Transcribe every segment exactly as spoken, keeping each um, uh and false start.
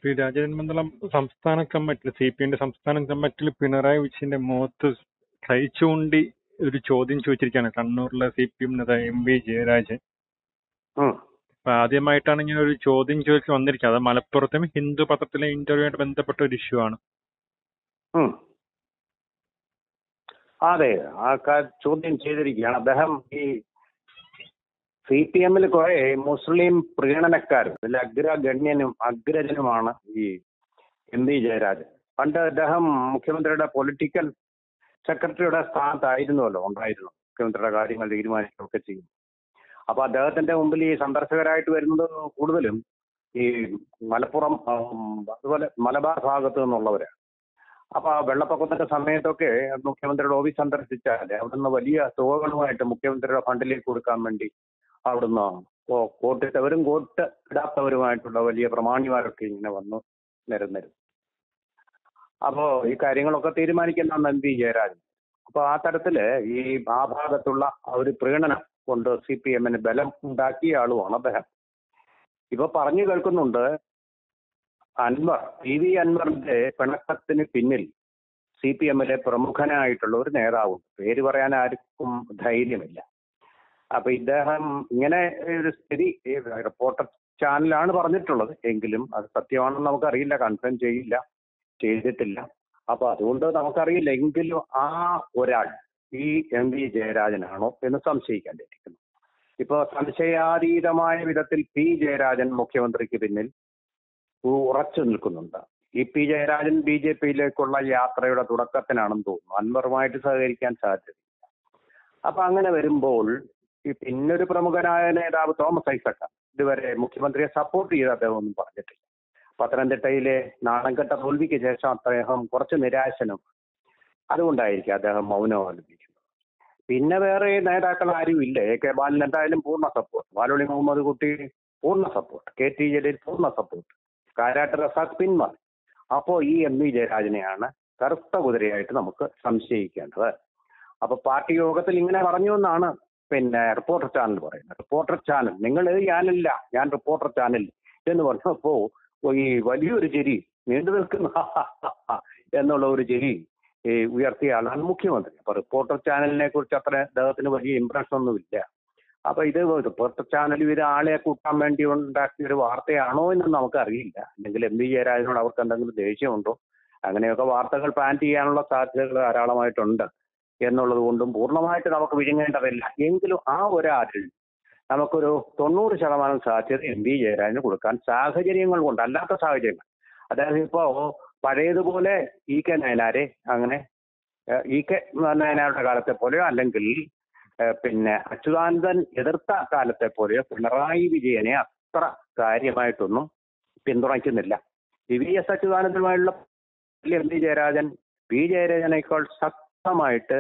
ശ്രീ രാജൻ മണ്ഡലം സംസ്ഥാന കമ്മിറ്റിയിൽ സി പി എമ്മിന്റെ സംസ്ഥാന കമ്മിറ്റിയിൽ പിണറായി വിജയന്റെ മുഖത്ത് കൈ ചൂണ്ടി ഒരു ചോദ്യം ചോദിച്ചിരിക്കുകയാണ് കണ്ണൂരിലെ സി പി എം നേതാവ് എം വി ജയരാജൻ. അപ്പൊ ആദ്യമായിട്ടാണ് ഇങ്ങനെ ഒരു ചോദ്യം ചോദിച്ച് വന്നിരിക്കുന്നത്. അത് മലപ്പുറത്തും ഹിന്ദു പത്രത്തിലെ ഇന്റർവ്യൂ ആയിട്ട് ബന്ധപ്പെട്ട ഒരു ഇഷ്യൂ ആണ്. അതെ, ആ ചോദ്യം ചെയ്തിരിക്കുകയാണ് അദ്ദേഹം. ഈ സി പി എമ്മിൽ കുറെ മുസ്ലിം പ്രീണനക്കാരും ഇതിൽ അഗ്രഗണ്യനും അഗ്രജനുമാണ് ഈ എം വി ജയരാജൻ. പണ്ട് അദ്ദേഹം മുഖ്യമന്ത്രിയുടെ പൊളിറ്റിക്കൽ സെക്രട്ടറിയുടെ സ്ഥാനത്തായിരുന്നുവല്ലോ, ഉണ്ടായിരുന്നു. മുഖ്യമന്ത്രിയുടെ കാര്യങ്ങൾ തീരുമാനിക്കുകയൊക്കെ ചെയ്യും. അപ്പൊ അദ്ദേഹത്തിന്റെ മുമ്പിൽ ഈ സന്ദർശകരായിട്ട് വരുന്നത് കൂടുതലും ഈ മലപ്പുറം അതുപോലെ മലബാർ ഭാഗത്ത് നിന്നുള്ളവരാണ്. അപ്പൊ ആ വെള്ളപ്പൊക്കത്തിന്റെ സമയത്തൊക്കെ മുഖ്യമന്ത്രിയുടെ ഓഫീസ് സന്ദർശിച്ചാൽ അവിടുന്ന് വലിയ തുകകളുമായിട്ട് മുഖ്യമന്ത്രിയുടെ ഫണ്ടിലേക്ക് കൊടുക്കാൻ വേണ്ടി അവിടുന്ന് കോട്ടിട്ടവരും കോട്ട് ഇടാത്തവരുമായിട്ടുള്ള വലിയ പ്രമാണിമാരൊക്കെ ഇങ്ങനെ വന്നു നിരന്നിരുന്നു. അപ്പോ ഈ കാര്യങ്ങളൊക്കെ തീരുമാനിക്കുന്ന എം വി ജയരാജൻ. അപ്പൊ ആ തരത്തില് ഈ ആ ഭാഗത്തുള്ള ഒരു പ്രീണനം കൊണ്ട് സി പി എമ്മിന് ബലം ഉണ്ടാക്കിയ ആളുമാണ് അദ്ദേഹം. ഇപ്പൊ പറഞ്ഞു കേൾക്കുന്നുണ്ട് അൻവർ പി വി അൻവറിന്റെ പിണക്കത്തിന് പിന്നിൽ സി പി എമ്മിലെ പ്രമുഖനായിട്ടുള്ള ഒരു നേതാവുണ്ട്. പേര് പറയാൻ ആർക്കും ധൈര്യമില്ല. അപ്പൊ ഇദ്ദേഹം ഇങ്ങനെ ഒരു സ്ഥിതി റിപ്പോർട്ടർ ചാനലാണ് പറഞ്ഞിട്ടുള്ളത്, എങ്കിലും അത് സത്യമാണെന്ന് നമുക്കറിയില്ല, കൺഫേം ചെയ്യില്ല, ചെയ്തിട്ടില്ല. അപ്പൊ അതുകൊണ്ട് നമുക്കറിയില്ല. എങ്കിലും ആ ഒരാൾ ഈ എം വി ജയരാജനാണോ എന്ന് സംശയിക്കേണ്ടിയിരിക്കുന്നു. ഇപ്പൊ സംശയാതീതമായ വിധത്തിൽ പി ജയരാജൻ മുഖ്യമന്ത്രിക്ക് പിന്നിൽ ഉറച്ചു നിൽക്കുന്നുണ്ട്. ഈ പി ജയരാജൻ ബി ജെ പിയിലേക്കുള്ള യാത്രയുടെ തുടക്കത്തിനാണെന്ന് തോന്നുന്നു. അൻവറുമായിട്ട് സഹകരിക്കാൻ സാധ്യതയില്ല. അപ്പൊ അങ്ങനെ വരുമ്പോൾ ഈ പിന്നൊരു പ്രമുഖനായ നേതാവ് തോമസ് ഐസക് ഇതുവരെ മുഖ്യമന്ത്രിയെ സപ്പോർട്ട് ചെയ്ത് അദ്ദേഹം ഒന്നും പറഞ്ഞിട്ടില്ല. പത്തനംതിട്ടയിലെ നാണംകെട്ട തോൽവിക്ക് ശേഷം അദ്ദേഹം കുറച്ച് നിരാശനും, അതുകൊണ്ടായിരിക്കും അദ്ദേഹം മൗനം അവലംബിക്കുന്നത്. പിന്നെ വേറെ നേതാക്കൾ ആരും ഇല്ല. എ കെ ബാലൻ എന്തായാലും പൂർണ്ണ സപ്പോർട്ട്, വാലോളി മുഹമ്മദ് കുട്ടി പൂർണ്ണ സപ്പോർട്ട്, കെ ടി ജലീൽ പൂർണ്ണ സപ്പോർട്ട്, കാരാട്ട് റസാഖ് പിന്മാറി. അപ്പോ ഈ എം വി ജയരാജനെയാണ് കറുത്ത കുതിരയായിട്ട് നമുക്ക് സംശയിക്കേണ്ടത്. അപ്പൊ പാർട്ടി യോഗത്തിൽ ഇങ്ങനെ പറഞ്ഞു എന്നാണ് പിന്നെ റിപ്പോർട്ടർ ചാനൽ പറയുന്നത്. റിപ്പോർട്ടർ ചാനൽ, നിങ്ങൾ ഞാനില്ല, ഞാൻ റിപ്പോർട്ടർ ചാനൽ എന്ന് പറഞ്ഞപ്പോ ഈ വലിയൊരു ചിരി, നീണ്ടു നിൽക്കുന്ന എന്നുള്ള ഒരു ചിരി ഉയർത്തിയ ആളാണ് മുഖ്യമന്ത്രി. അപ്പൊ റിപ്പോർട്ടർ ചാനലിനെ കുറിച്ച് അത്ര അദ്ദേഹത്തിന് വലിയ ഇംപ്രഷൻ ഒന്നുമില്ല. അപ്പൊ ഇത് റിപ്പോർട്ടർ ചാനൽ ഇത് ആളെ കൂട്ടാൻ വേണ്ടി ഉണ്ടാക്കിയ ഒരു വാർത്തയാണോ എന്ന് നമുക്കറിയില്ല. അല്ലെങ്കിൽ എം വി ജയരാജനോട് അവർക്ക് എന്തെങ്കിലും ദേഷ്യമുണ്ടോ, അങ്ങനെയൊക്കെ വാർത്തകൾ പ്ലാൻ ചെയ്യാനുള്ള സാധ്യതകൾ ധാരാളമായിട്ടുണ്ട് എന്നുള്ളത് കൊണ്ടും പൂർണ്ണമായിട്ട് നമുക്ക് വിഴുങ്ങേണ്ടതില്ല. എങ്കിലും ആ ഒരാളിൽ നമുക്കൊരു തൊണ്ണൂറ് ശതമാനം സാധ്യത എം വി ജയരാജന് കൊടുക്കാൻ സാഹചര്യങ്ങൾ കൊണ്ട്, അല്ലാത്ത സാഹചര്യങ്ങൾ. അതായത് ഇപ്പോ പഴയതുപോലെ ഇ കെ നയനാരെ അങ്ങനെ ഇ കെ നയനാരുടെ കാലത്തെ പോലെയോ അല്ലെങ്കിൽ പിന്നെ അച്യുതാനന്ദൻ എതിർത്ത കാലത്തെ പോലെയോ പിണറായി വിജയനെ അത്ര കാര്യമായിട്ടൊന്നും പിന്തുണയ്ക്കുന്നില്ല. വി എസ് അച്യുതാനന്ദനുമായുള്ള എം വി ജയരാജൻ പി ജയരാജനേക്കാൾ ശക്തമായിട്ട്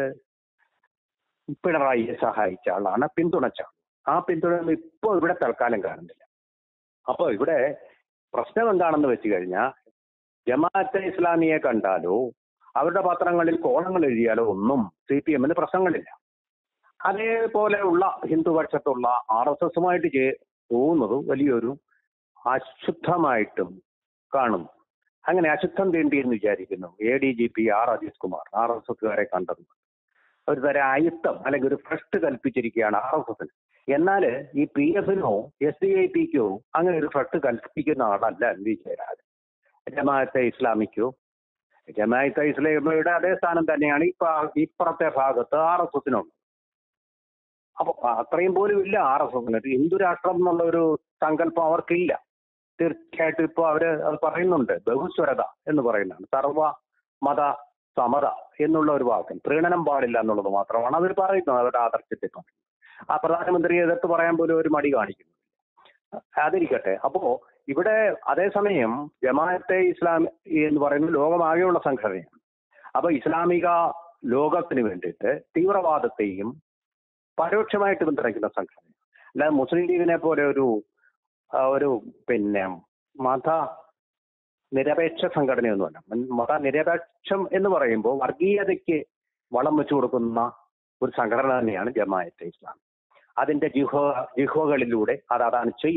പിണറായിയെ സഹായിച്ച ആളാണ്, പിന്തുണച്ച ആൾ. ആ പിന്തുണ ഇപ്പോൾ ഇവിടെ തൽക്കാലം കാണുന്നില്ല. അപ്പോൾ ഇവിടെ പ്രശ്നം എന്താണെന്ന് വെച്ച് കഴിഞ്ഞാൽ ജമാഅത്തെ ഇസ്ലാമിയെ കണ്ടാലോ അവരുടെ പത്രങ്ങളിൽ കോളങ്ങൾ എഴുതിയാലോ ഒന്നും സി പി എമ്മിന് പ്രശ്നങ്ങളില്ല. അതേപോലെയുള്ള ഹിന്ദുപക്ഷത്തുള്ള ആർ എസ് എസുമായിട്ട് പോകുന്നത് വലിയൊരു അശുദ്ധമായിട്ടും കാണുന്നു. അങ്ങനെ അശുദ്ധം തീണ്ടി എന്ന് വിചാരിക്കുന്നു A D G P R Ajeesh Kumar R S എസുകാരെ കണ്ടത്. ഒരു തരം അയുത്തം അല്ലെങ്കിൽ ഒരു ഭ്രഷ്ട് കൽപ്പിച്ചിരിക്കുകയാണ് ആർ എസ് എസിന്. എന്നാൽ ഈ പി എഫിനോ എസ് ഡി ഐ പിക്കോ അങ്ങനെ ഒരു ഭ്രഷ്ട് കൽപ്പിക്കുന്ന ആളല്ല എം വി ജയരാജൻ. ജമാഅത്തെ ഇസ്ലാമിക്കോ ജമാഅത്തെ ഇസ്ലാമിയുടെ അതേ സ്ഥാനം തന്നെയാണ് ഇപ്പൊ ഇപ്പുറത്തെ ഭാഗത്ത് ആർ എസ് എസിനുണ്ട്. അപ്പൊ അത്രയും പോലും ഇല്ല ആർ എസ് എസിന്. ഹിന്ദു രാഷ്ട്രം എന്നുള്ള ഒരു സങ്കല്പം അവർക്കില്ല. തീർച്ചയായിട്ടും ഇപ്പൊ അവര് അത് പറയുന്നുണ്ട്, ബഹുസ്വരത എന്ന് പറയുന്നതാണ്, സർവ മത സമത എന്നുള്ള ഒരു വാക്യം, പ്രീണനം പാടില്ല എന്നുള്ളത് മാത്രമാണ് അവർ പറയുന്നത്, അവരുടെ ആദർശത്തെ പറയുന്നത്. ആ പ്രധാനമന്ത്രിയെ എതിർത്ത് പറയാൻ പോലും ഒരു മടി കാണിക്കുന്നു. അതിരിക്കട്ടെ. അപ്പോ ഇവിടെ അതേസമയം ജമാഅത്തെ ഇസ്ലാമി എന്ന് പറയുന്നത് ലോകമാകെയുള്ള സംഘടനയാണ്. അപ്പൊ ഇസ്ലാമിക ലോകത്തിന് വേണ്ടിയിട്ട് തീവ്രവാദത്തെയും പരോക്ഷമായിട്ട് പിന്തുണയ്ക്കുന്ന സംഘടന. അല്ലാതെ മുസ്ലിം ലീഗിനെ പോലെ ഒരു ഒരു പിന്നെ മത നിരപേക്ഷ സംഘടനയൊന്നുമല്ല. മത നിരപേക്ഷം എന്ന് പറയുമ്പോൾ വർഗീയതയ്ക്ക് വളം വെച്ചു കൊടുക്കുന്ന ഒരു സംഘടന തന്നെയാണ് ജമാഅത്തെ ഇസ്ലാമി. അതിന്റെ ജിഹോ ജിഹോകളിലൂടെ അത് അതാണ് ചെയ്യുന്നത്.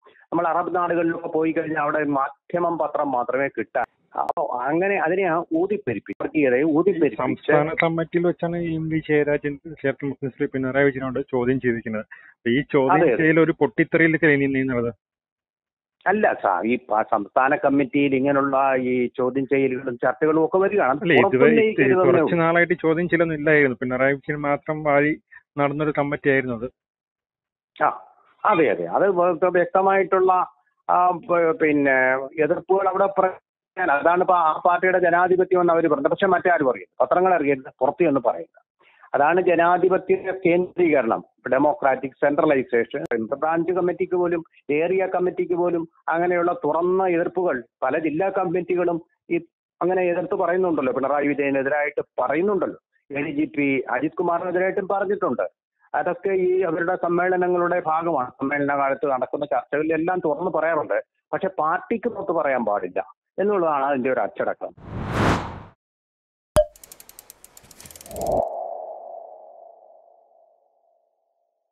നമ്മൾ അറബ് നാടുകളിലൊക്കെ പോയി കഴിഞ്ഞാൽ അവിടെ മാധ്യമം പത്രം മാത്രമേ കിട്ടാൻ. അപ്പോൾ അങ്ങനെ അതിനെ ഊതിപ്പെരിപ്പിച്ച് വർഗീയതയെ ഊതിപ്പെരിപ്പിച്ച് സംസ്ഥാന കമ്മിറ്റിയിൽ വെച്ചാണ് M V Jayarajan Kerala Muslim League Pinarayi വിജയനോട് ചോദ്യം ചെയ്തിരിക്കുന്നത്. ഈ ചോദ്യം ചെയ്യൽ ഒരു പൊട്ടിത്തെറിയിലേക്ക് നീങ്ങുന്നത് അല്ല സാർ. ഈ പ- സംസ്ഥാന കമ്മിറ്റിയിൽ ഇങ്ങനെയുള്ള ഈ ചോദ്യം ചെയ്യലുകളും ചർച്ചകളും ഒക്കെ വരികയാണ്. അല്ല, ഇതുവരെ കുറച്ചു നാളായിട്ട് ചോദ്യം ചെയ്യലൊന്നും ഇല്ലായിരുന്നു. പിണറായി വിജയൻ മാത്രം വാഴി നടന്നൊരു കമ്മിറ്റി ആയിരുന്നു അത്. ആ അതെ അതെ അത് വ- വ്യക്തമായിട്ടുള്ള ആ, പ- പിന്നെ എതിർപ്പുകൾ അവിടെ പറയാൻ അതാണ് ഇപ്പൊ ആ പാർട്ടിയുടെ ജനാധിപത്യം എന്ന് അവർ പറഞ്ഞത്. പക്ഷെ മറ്റാരും അറിയില്ല, പത്രങ്ങൾ അറിയരുത്, പുറത്തു എന്ന് പറയുന്നത് അതാണ് ജനാധിപത്യ കേന്ദ്രീകരണം, ഡെമോക്രാറ്റിക് സെൻട്രലൈസേഷൻ. ബ്രാഞ്ച് കമ്മിറ്റിക്ക് പോലും ഏരിയ കമ്മിറ്റിക്ക് പോലും അങ്ങനെയുള്ള തുറന്ന എതിർപ്പുകൾ പല ജില്ലാ കമ്മിറ്റികളും ഈ അങ്ങനെ എതിർത്ത് പറയുന്നുണ്ടല്ലോ. പിണറായി വിജയനെതിരായിട്ട് പറയുന്നുണ്ടല്ലോ. A D G P Ajith കുമാറിനെതിരായിട്ടും പറഞ്ഞിട്ടുണ്ട്. അതൊക്കെ ഈ അവരുടെ സമ്മേളനങ്ങളുടെ ഭാഗമാണ്. സമ്മേളന കാലത്ത് നടക്കുന്ന ചർച്ചകളിലെല്ലാം തുറന്നു പറയാറുണ്ട്. പക്ഷെ പാർട്ടിക്ക് പുറത്ത് പറയാൻ പാടില്ല എന്നുള്ളതാണ് അതിന്റെ ഒരു അച്ചടക്കം.